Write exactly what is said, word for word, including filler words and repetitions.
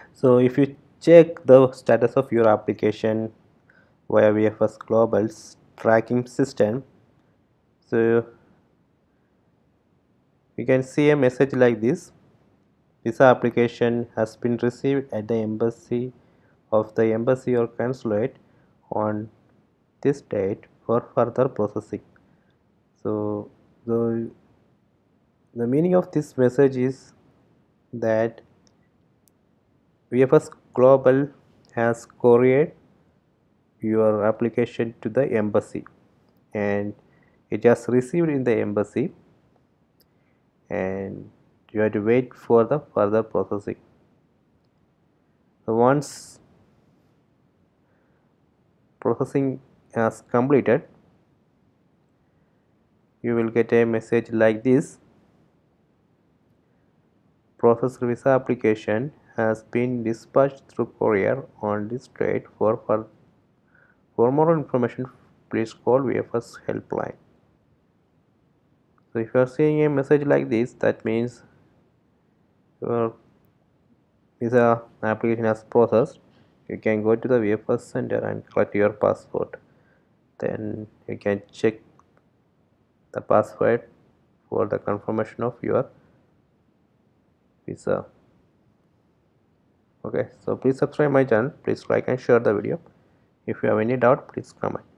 So if you check the status of your application via V F S Global's tracking system, so you can see a message like this: visa application has been received at the embassy of the embassy or consulate on this date for further processing. So the the meaning of this message is that V F S Global has couriered your application to the embassy and it has received in the embassy, and you have to wait for the further processing. So once processing has completed, you will get a message like this: processed visa application has been dispatched through courier on this date. For, for, for more information, please call V F S helpline. So if you are seeing a message like this, that means your visa application has processed. You can go to the V F S center and collect your passport. Then you can check the password for the confirmation of your visa. Okay, so please subscribe my channel. Please like and share the video. If you have any doubt, please comment.